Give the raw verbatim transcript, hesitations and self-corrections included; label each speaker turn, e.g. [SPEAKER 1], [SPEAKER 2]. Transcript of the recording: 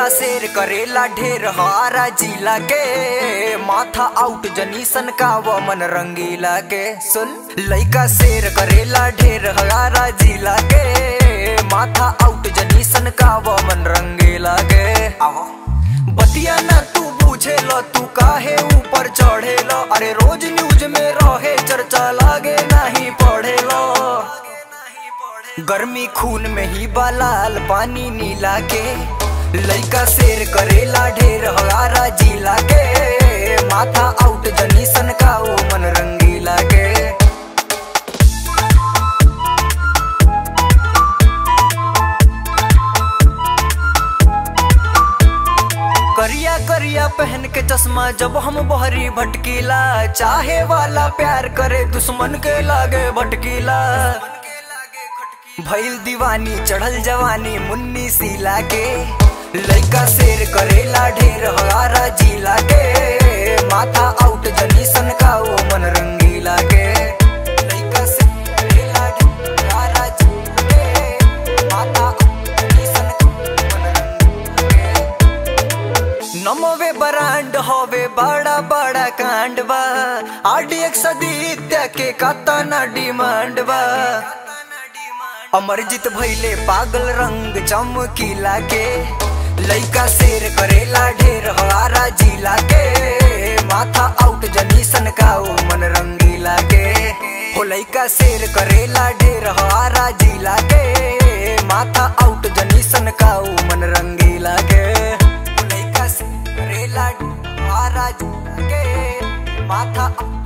[SPEAKER 1] लइका शेर करेला ढेर हारा जिला के, माथा आउट जनीसन का वो मन रंगीला के। सुन लइका शेर करेला ढेर हारा जिला के, माथा आउट जनीसन का वो मन रंगीला के। बतिया ना तू पूछे लो, तू काहे ऊपर चढ़े लो, अरे रोज न्यूज में रहे चर्चा लागे नहीं पढ़े लो। गर्मी खून में ही बालाल पानी नीला के, लइका शेर करेला ढेर हगारा जिला के, माथा आउट जनीसन का वो मन रंगीला के। करिया करिया पहन के चश्मा जब हम बहरी भटकीला, चाहे वाला प्यार करे दुश्मन के लागे भटकीला। भइल दीवानी चढ़ल जवानी मुन्नी सीला के, लइका शेर करेला ढेर हगारा जिला के, माथा आउट जनीसन का वो मन रंगीला के। लइका शेर करेला ढेर हगारा जिला के, माथा आउट जनीसन का वो मन रंगीला के। नमवे ब्रांड होवे बड़ा बड़ा कांड बा, आरडीएक्स सदित्य के कातना डिमांड बा। अमरजीत भइले पागल रंग चमकीला के, लइका शेर करेला ढेर हगारा जिला के, माथा आउट जनीसन का वो मन रंगीला के। हो लइका शेर करेला ढेर हगारा जिला के, माथा आउट जनीसन का वो मन रंगीला के। हो लइका शेर करेला ढेर हगारा जिला के, माथा